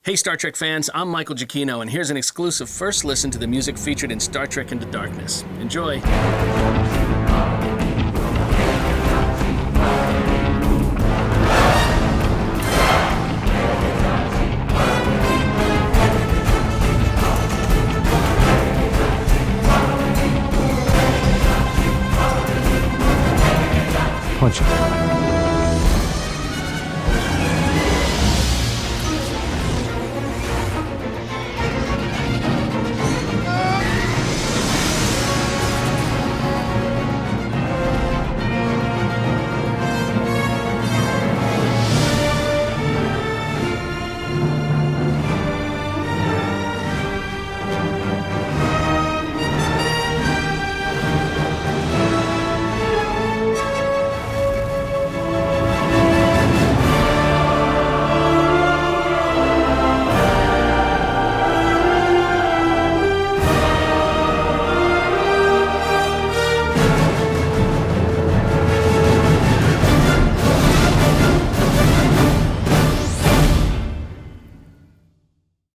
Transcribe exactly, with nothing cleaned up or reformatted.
Hey Star Trek fans, I'm Michael Giacchino, and here's an exclusive first listen to the music featured in Star Trek Into Darkness. Enjoy!